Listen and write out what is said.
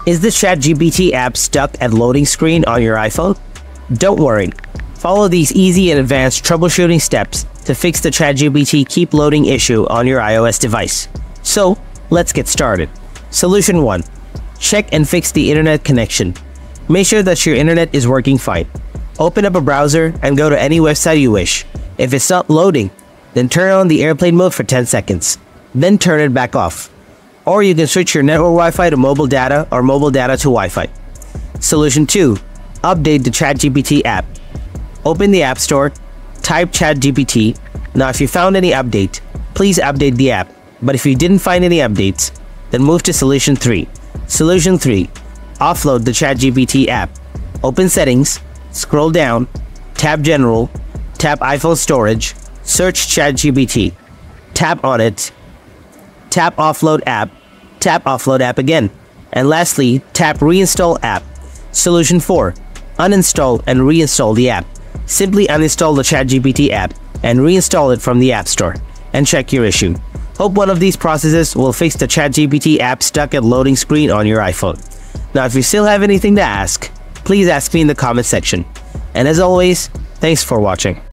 Is the ChatGPT app stuck at loading screen on your iPhone? Don't worry. Follow these easy and advanced troubleshooting steps to fix the ChatGPT keep loading issue on your iOS device. So, let's get started. Solution 1. Check and fix the internet connection. Make sure that your internet is working fine. Open up a browser and go to any website you wish. If it's not loading, then turn on the airplane mode for 10 seconds. Then turn it back off. Or you can switch your network Wi-Fi to mobile data or mobile data to Wi-Fi. Solution 2. Update the ChatGPT app. Open the App Store, type ChatGPT. Now if you found any update, please update the app. But if you didn't find any updates, then move to Solution 3. Solution 3. Offload the ChatGPT app. Open Settings, scroll down, tap General, tap iPhone Storage, search ChatGPT. Tap on it, tap Offload app again. And lastly, tap Reinstall app. Solution 4. Uninstall and reinstall the app. Simply uninstall the ChatGPT app and reinstall it from the App Store and check your issue. Hope one of these processes will fix the ChatGPT app stuck at loading screen on your iPhone. Now if you still have anything to ask, please ask me in the comment section. And as always, thanks for watching.